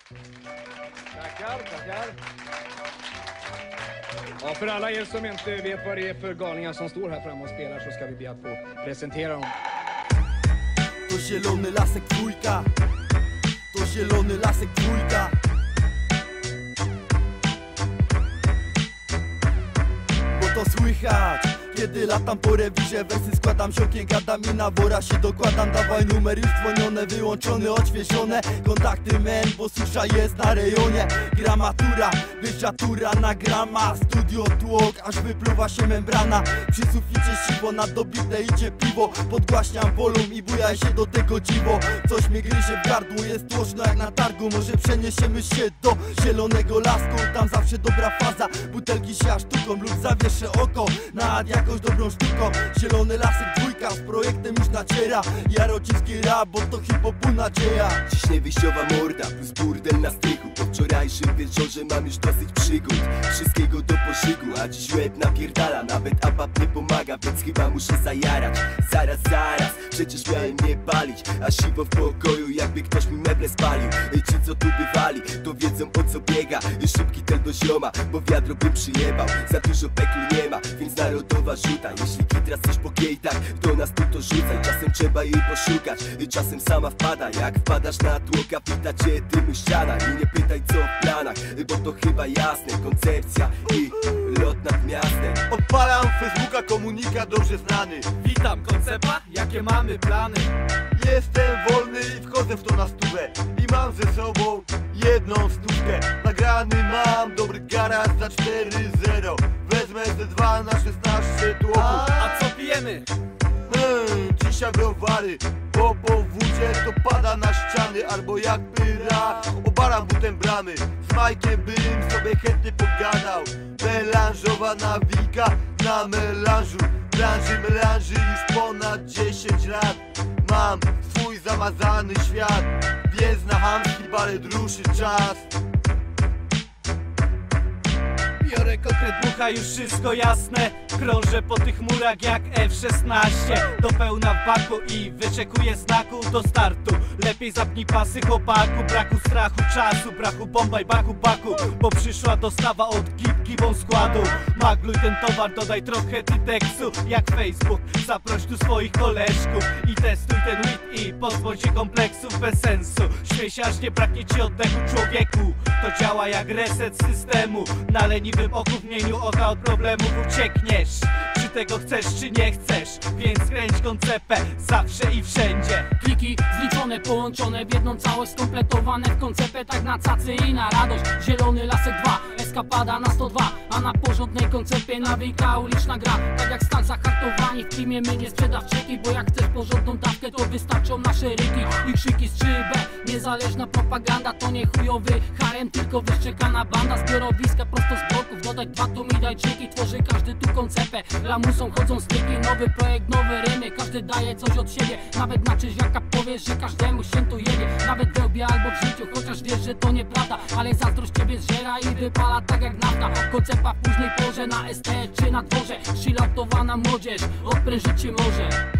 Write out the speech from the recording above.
Tackar. Ja, för alla er som inte vet vad det är för galningar som står här framme och spelar så ska vi be att få presentera dem. To zielony lasek dwójka. To zielony lasek dwójka. Bo to słychać, kiedy latam po rewirze. Wersy składam, siąkiem gadam i na wora się dokładam. Dawaj numer już dzwonione, wyłączone, odświeżone. Kontakty men, bo susza jest na rejonie. Gramatura, wyżatura na grama. Studio tłok, aż wypluwa się membrana. Przy suficie siwo, na dobite idzie piwo. Podgłaśniam wolum i bujaj się do tego dziwo. Coś mnie gryzie w gardło, jest tłoczno jak na targu. Może przeniesiemy się do zielonego lasku. Tam zawsze dobra faza, butelki się aż sztuką lub zawieszę oko nad jakąś dobrą sztuką. Zielony lasek dwójka z projektem już naciera. Jarociński rap, bo to hip-hopu nadzieja. Ciśnie wyjściowa morda plus burdel na strychu. Po wczorajszym wieczorze mam już dosyć przygód. Wszystkiego do poszygu, a dziś łeb napierdala. Nawet ABAP nie pomaga, więc chyba muszę zajarać. Zaraz, przecież miałem nie palić. A siwo w pokoju, jakby ktoś mi meble spalił. Ci co tu bywali, to wiedzą o co biega. Szybki ten do zioma, bo wiadro bym przyjebał. Za dużo peklu nie ma, więc narodowa rzuta. Jeśli kitras coś po gejtach, to nas tu to rzucaj. Czasem trzeba jej poszukać, czasem sama wpada. Jak wpadasz na tłoka, pyta cię dymu ściana. I nie pytaj co w planach, bo to chyba jasne. Koncepcja i lot nad miastem. Odpalam Facebooka, komunikat dobrze znany. Witam, koncepa, jakie mamy plany? Jestem wolny i wchodzę w to na stówę. I mam ze sobą jedną stówkę. Nagrany mam dobry garaż za 4-0. Wezmę ze 2 na 16 tłoków. A co pijemy? Dzisiaj browary, bo po wódzie to pada na ściany. Albo jak pyra, obaram butem bramy. Z Majkiem bym sobie chętnie pogadał. Melanżowa nawika na melanżu. Branży melanży już ponad 10 lat. Mam swój zamazany świat, więc na chamski balet ruszy czas. Biorę konkret bucha, już wszystko jasne. Krążę po tych murach jak F-16. Do pełna w baku i wyczekuję znaku do startu. Lepiej zapnij pasy chłopaku. Braku strachu, czasu, braku bombaj baku. Bo przyszła dostawa od gibą składu. Magluj ten towar, dodaj trochę tyteksu. Jak Facebook, zaproś tu swoich koleżków. I testuj ten wit i pozbądź się kompleksów bez sensu. Śmiej się, aż nie braknie ci oddechu, człowieku. To działa jak reset systemu. Na leniwym oku w mieniu oka od problemów uciekniesz. Czy tego chcesz, czy nie chcesz? Więc kręć koncepę zawsze i wszędzie. Kliki zliczone, połączone w jedną całość, skompletowane w koncepę tak na cacy i na radość. Zielony lasek 2, eskapada na 102. A na porządnej koncepie nawyka uliczna gra. Tak jak stan zahartowani w teamie, my nie sprzedawczyki. Bo jak chcesz porządną dawkę, to wystarczą nasze ryki i krzyki z 3B. Niezależna propaganda to nie chujowy harem, tylko wyszczekana banda. Zbiorowiska prosto z bloków, dodać 2 tumidajczyki. Tworzy każdy tu koncepę, lamusą chodzą styki. Nowy projekt, nowe rymy, każdy daje coś od siebie. Nawet na czyźwiaka powiesz, że każdemu się tu jedzie. Nawet we łbie albo w życiu, chociaż wiesz, że to nieprawda. Ale zazdrość ciebie zżera i wypala tak jak nafta. Koncepa w późnej porze na ST czy na dworze. Chilloutowana młodzież, odprężyć się może.